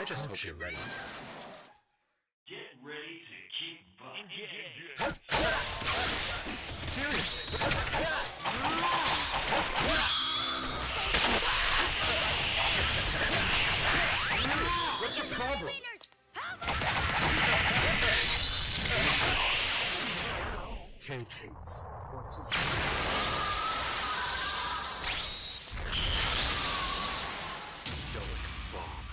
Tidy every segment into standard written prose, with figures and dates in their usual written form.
I just hope you're ready. Get ready to keep bumping. Seriously? Seriously, what's your problem? K-Chase. Stoic bomb.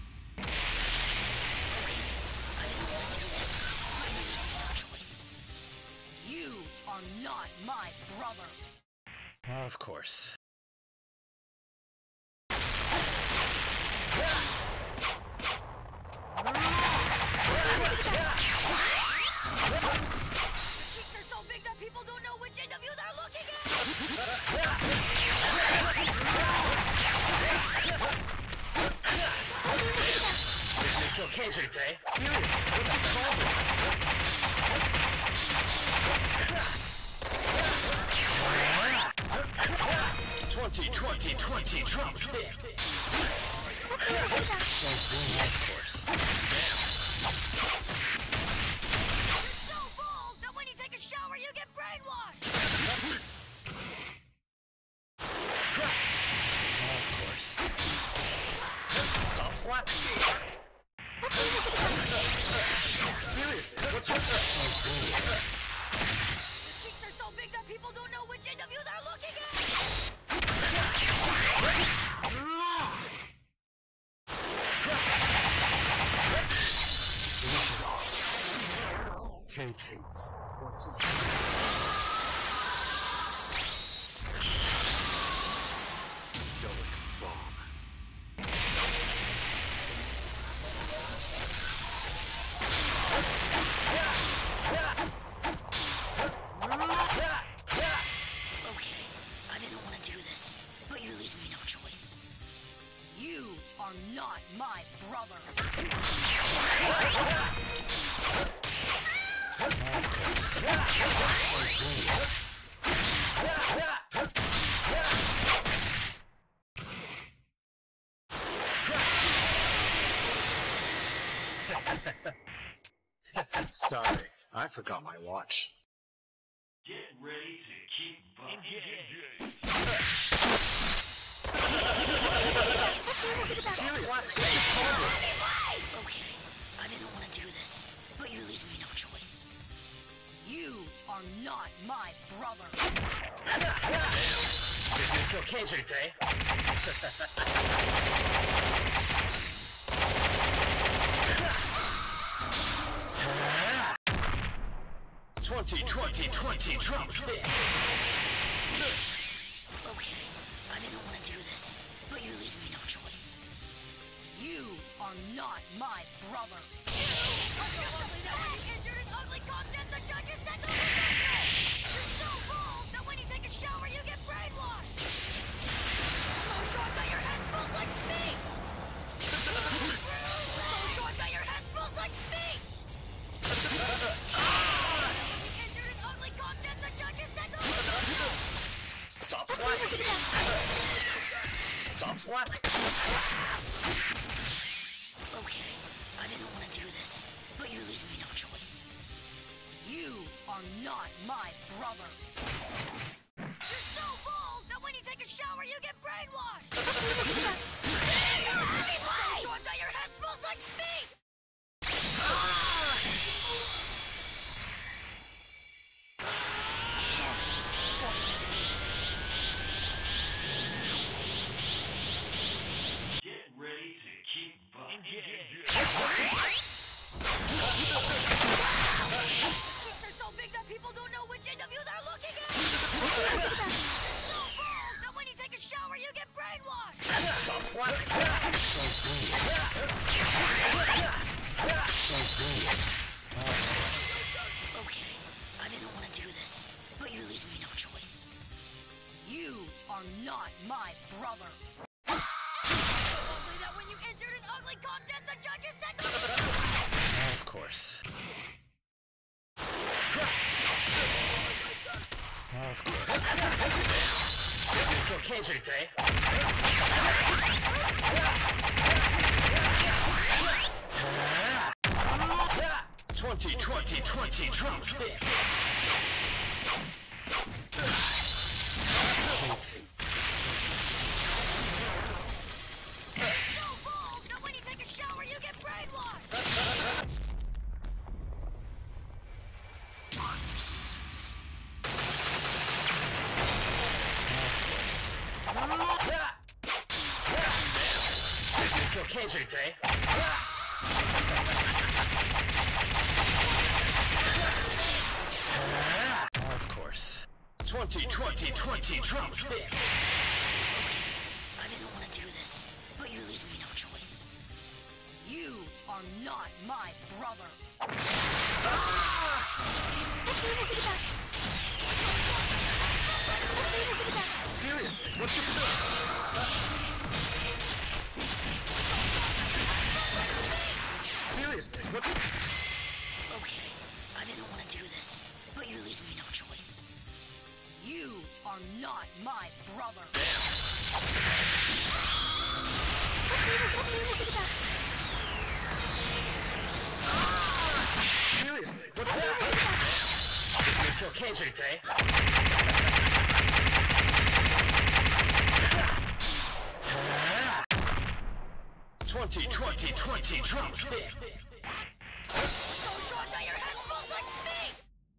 You are not my brother. Of course. They're so big that people don't know which end of you they're looking at! He's gonna kill Kendrick today. Seriously, what's your problem? 20 Trump thick. So green light source. You're so bold that when you take a shower you get brainwashed! Of course. Stop slapping me. Seriously, what's your so brilliant? Your cheeks are so big that people don't know which end of you they're looking at! Finish it off. K-Chase. Stoic bomb. Okay, I didn't want to do this, but you leave me no choice. You are not my brother. Of course. So brilliant. Sorry, I forgot my watch. Get ready to keep bumping. Seriously? Okay, I didn't want to do this, but you leave me no choice. You are not my brother. He's gonna kill Kendrick today. 20 Trump thick. Okay, I didn't want to do this, but you leave me no choice. You are not my brother. That when you injured an ugly contest, the judges said no. You're so bold that when you take a shower, you get brainwashed. So short that your head smells like feet. So short that your head smells like feet. Stop slapping. Stop slapping. Okay, I didn't want to do this, but you leave me no choice. You are not my brother. You're so bold that when you take a shower, you get brainwashed. So short that your head smells like feet. Get ready to keep bumping. Cheeks are so big that people don't know which end of you they're looking at. So bold that when you take a shower, you get brainwashed. Stop slapping. So brilliant. So brilliant. Okay, I didn't want to do this, but you leave me no choice. You are not my brother. So ugly that when you entered an ugly contest, the judges said no. Of course. Of course. He's gonna kill Kendrick today. 20 drum hit. So bold that when you take a shower, you get brainwashed! Scissors. He's gonna kill Kendrick today. Of course. 20 drum hit. I didn't want to do this, but you leave me no choice. You are not my brother. Seriously, what's your plan? Seriously, what? Okay, I didn't want to do this, but you leave me no choice. You are not my brother. Seriously, what? He's gonna kill Kendrick today. 20 drum hit. So short that your head smells like feet!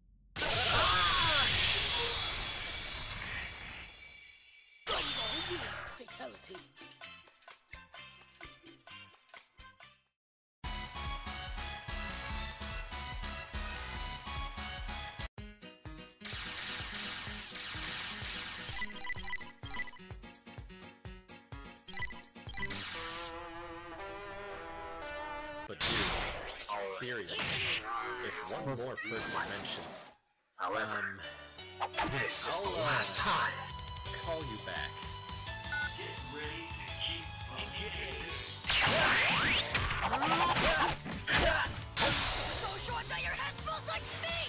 Gumball wins fatality. But dude, seriously, if one more person mentioned, However, this is the I'll, last time. call you back. Get ready to keep So short that your head smells like feet!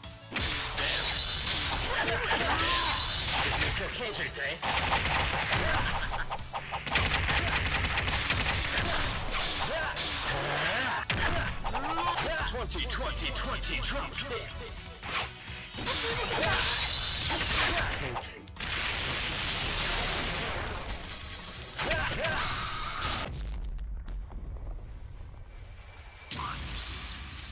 He's gonna kill Kendrick today. 20 drum hit. Scissors.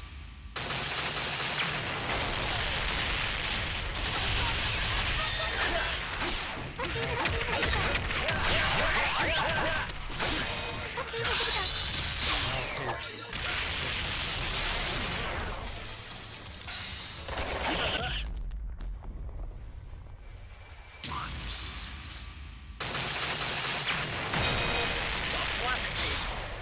Scissors. Stop slapping me.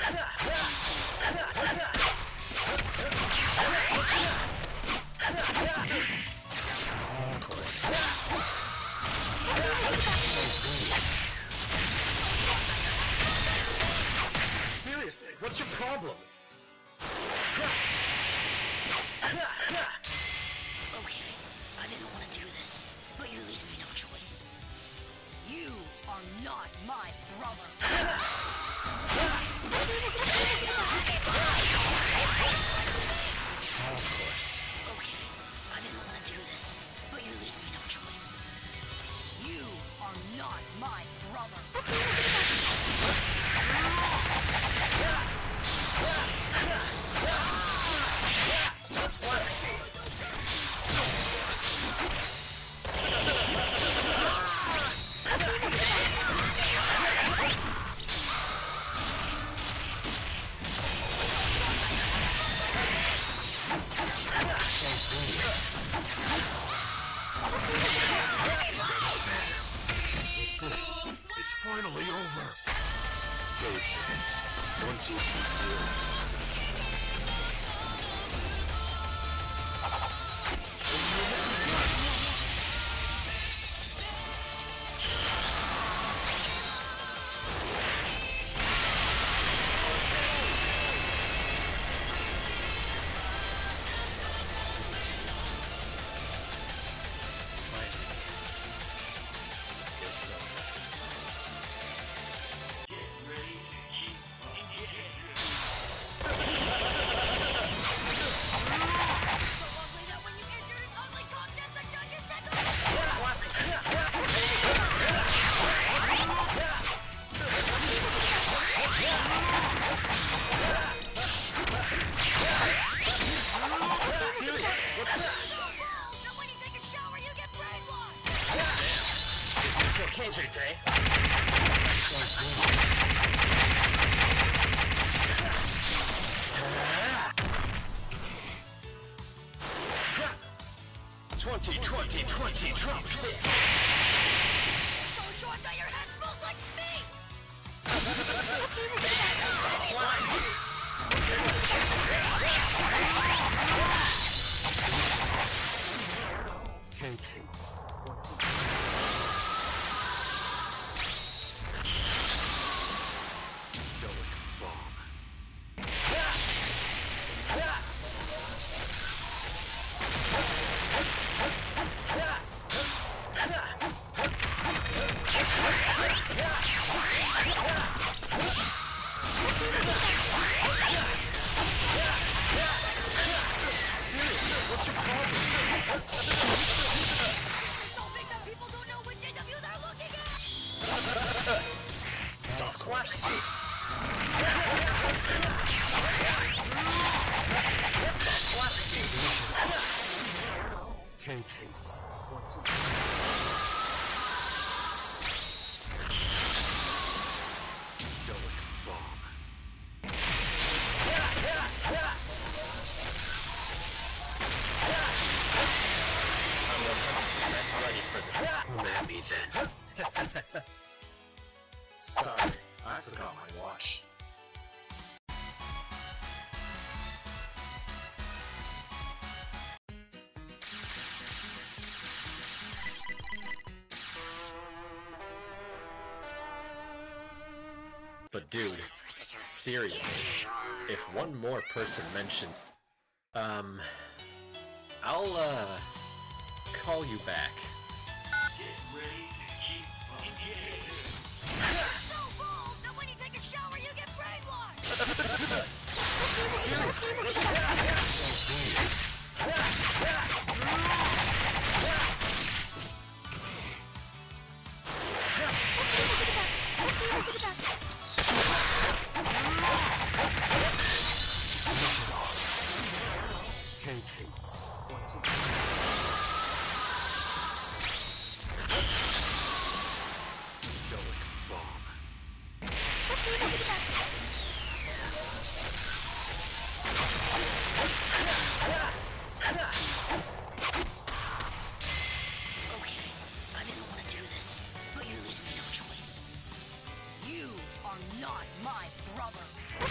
Of course. Seriously, what's your problem? Okay, I didn't want to do this, but you leave me no choice. You are not my brother. Of course. Okay, I didn't want to do this, but you leave me no choice. You are not my brother. Stop slapping me. This is finally over. Pages 20 series. It's over. Get ready to keep So good. 20 drop kick. So short that your head smells like feet! K-Teams. Stoic bomb. What's so big that people don't know which end of you they're looking at! Stop clashing. K-Teams. Stoic bomb. Ready for the Command me then. Sorry, I forgot my watch. But dude, seriously, if one more person mentioned, I'll, call you back. Get ready to keep bumping. You're so bold that when you take a shower you get brainwashed! K-Teams. Stoic bomb. Okay, I didn't want to do this, but you leave me no choice. You are not my brother!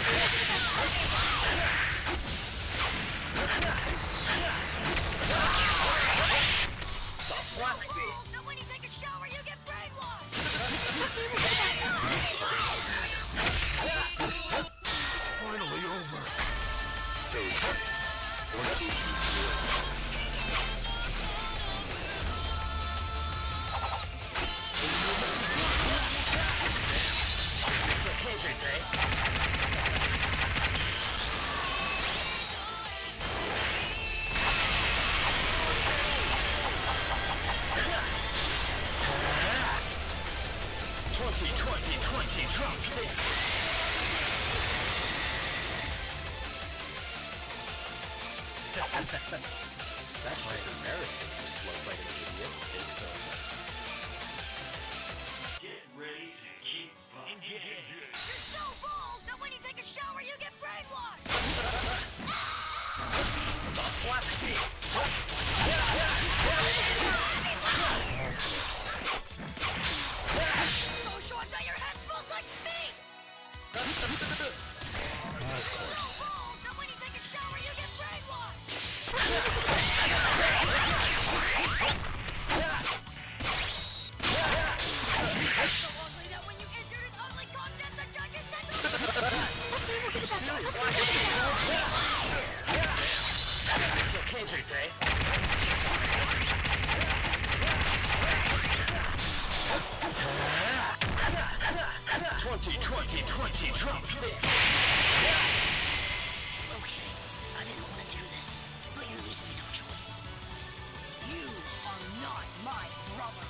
Stop slapping me. That when you take a shower you get brainwashed! It's finally over. K-Teams. 20 series. Drop kick. That's just embarrassing, you slow-fighting idiot. It's Get ready to keep bumping. You're so bold that when you take a shower you get brainwashed! Stop slapping me. So short that your head smells like feet! Of course. Bold that when you take a shower you get brainwashed! So ugly that when you injured an ugly content the judges said KJJ. 20 drop kick. Okay, I didn't want to do this, but you leave me no choice. You are not my brother.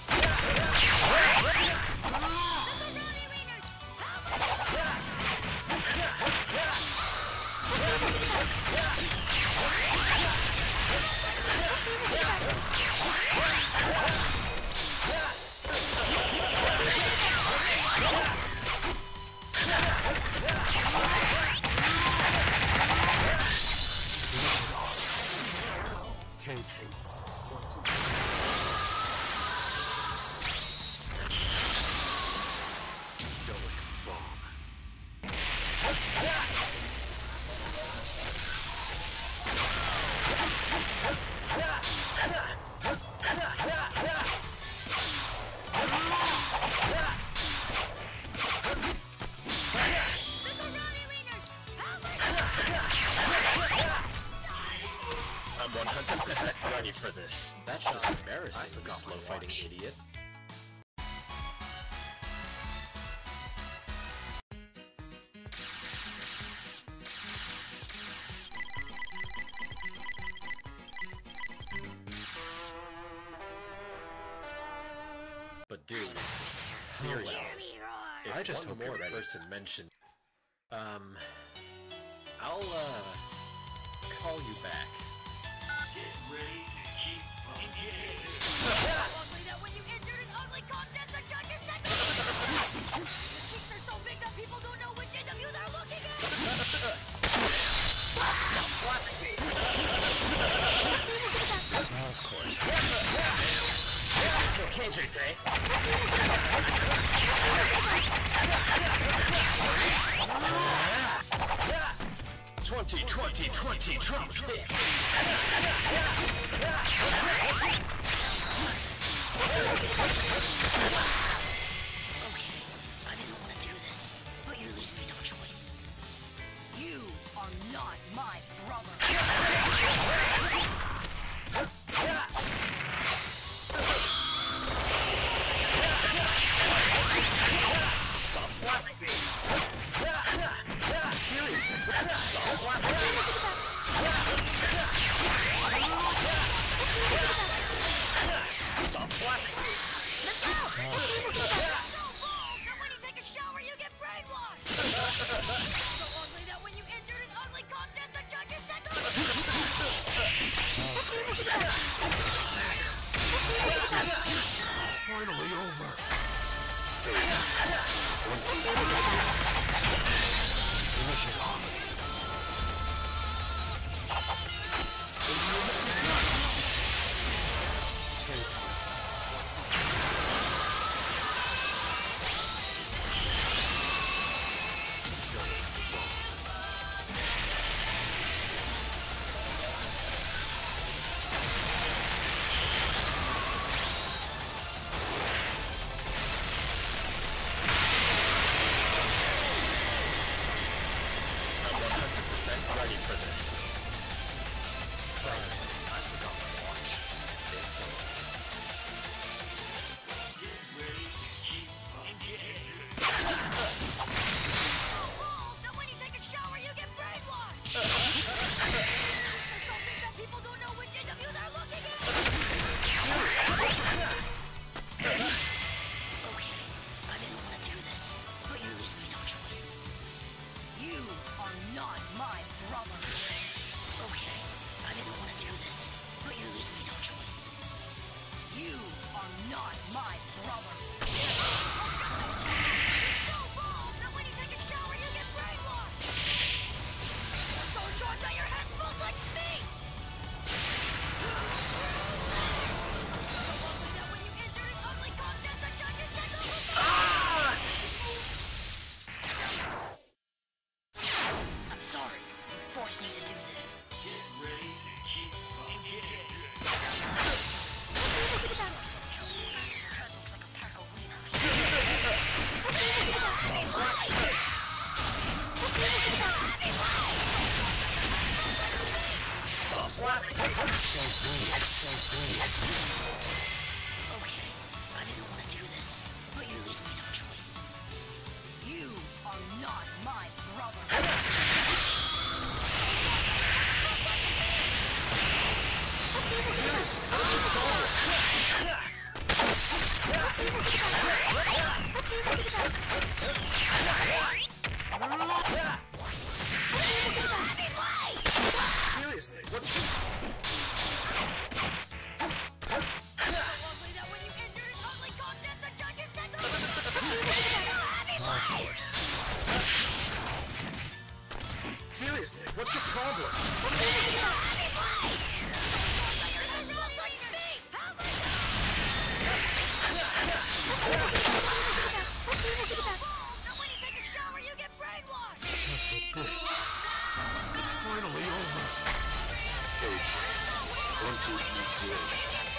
Patrons. Stoic bomb. I'm 100% ready for this. That's just embarrassing, you slow fighting idiot. But dude, seriously, if I just one hope more you're ready. person mentioned, I'll call you back. Get ready to keep bumping. Ugly that when you injured an ugly contest, the judges said no. Your cheeks are so big that people don't know which end of you they're looking at. Stop slapping me! Of course. KJ Day. 20 drop kick. Okay, I didn't want to do this, but you leave me no choice. You are not my brother. Stop slapping me. Seriously, stop slapping me. Stop slapping me. So bold that when you take a shower, you get brainwashed. So ugly that when you injured an ugly contest, the judges said no. It's finally over. Finish it off. Ready for this. Sorry, I forgot my watch. It's over. Get ready to keep bumping. So bold that when you take a shower, you get brainwashed. Your cheeks are so big that people don't know which end of you they're looking at. Okay, I didn't want to do this, but you leave me no choice. You are not my brother. Okay, I didn't want to do this, but you leave me no choice. You are not my brother. So bold that when you take a shower, you get brainwashed. You're so short that your head smells like feet. So ugly that when you injured an ugly contest, the judges said no. I'm sorry. You forced me to do this. Get ready to keep bumping. Your head looks like a pack of wieners. Stop slapping me. So brilliant, so brilliant. Okay, I didn't want to do this, but you leave me no choice. You are not my brother. Seriously, what's So ugly that when you injured an ugly contest, the judges said no. Of course. Seriously, what's your problem? Your chance. 1, 2, E series.